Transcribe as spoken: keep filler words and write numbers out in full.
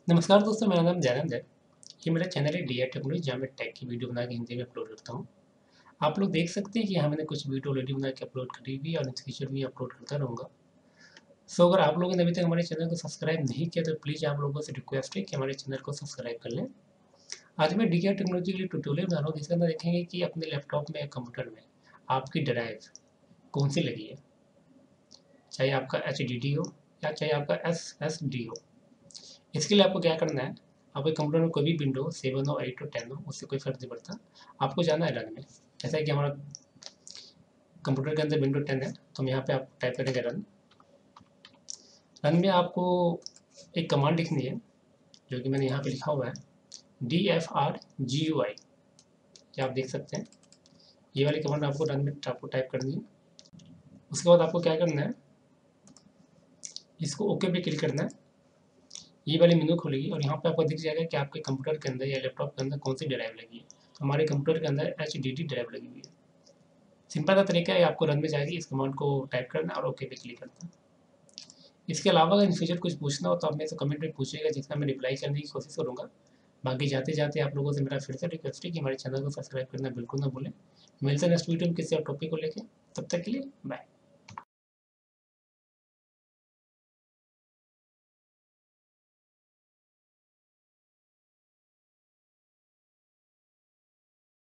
नमस्कार दोस्तों, मेरा नाम दयानंद है। ये मेरा चैनल है डी आई टेक्नोलॉजी, जहाँ मैं टेक की वीडियो बना के हिंदी में अपलोड करता हूँ। आप लोग देख सकते हैं कि यहाँ मैंने कुछ वीडियो ऑलरेडी बना के अपलोड करी हुई है और इन फ्यूचर भी अपलोड करता रहूँगा। सो अगर आप लोगों ने अभी तक हमारे चैनल को सब्सक्राइब नहीं किया तो प्लीज़ आप लोगों से रिक्वेस्ट है कि हमारे चैनल को सब्सक्राइब कर लें। आज मैं डी आई टेक्नोलॉजी के लिए ट्यूटोरियल बना रहा हूँ, जिसके अंदर देखेंगे कि अपने लैपटॉप में या कंप्यूटर में आपकी ड्राइव कौन सी लगी है, चाहे आपका एच डी डी हो या चाहे आपका एस एस डी हो। इसके लिए आपको क्या करना है, आपके कंप्यूटर में कोई भी विंडो सेवन हो, एट हो, टेन हो, उससे कोई फर्क नहीं पड़ता। आपको जाना है रन में। जैसा कि हमारा कंप्यूटर के अंदर विंडो टेन है, तो हम यहाँ पे आप टाइप करेंगे रन। रन में आपको एक कमांड लिखनी है, जो कि मैंने यहाँ पे लिखा हुआ है, D F R G U I. ये आप देख सकते हैं, ये वाली कमांड आपको रन में आपको टाइप करनी है। उसके बाद आपको क्या करना है, इसको ओके पे क्लिक करना है। ये वाली मेनू खुलेगी और यहाँ पे आपको दिख जाएगा कि आपके कंप्यूटर के अंदर या लैपटॉप के अंदर कौन सी ड्राइव लगी है। तो हमारे कंप्यूटर के अंदर एच डी डी ड्राइव लगी हुई है। सिंपल सा तरीका है, आपको रन में जाएगी, इस कमांड को टाइप करना और ओके पे क्लिक करना। इसके अलावा अगर इन फ्यूचर कुछ पूछना हो तो आप मेरे से कमेंट में पूछिएगा, जिसका मैं रिप्लाई करने की कोशिश करूँगा। बाकी जाते जाते आप लोगों से मेरा फिर से रिक्वेस्ट है कि हमारे चैनल को सब्सक्राइब करना बिल्कुल ना भूलें। मिलते हैं नेक्स्ट वीडियो में किसी और टॉपिक को लेकर। तब तक के लिए बाय।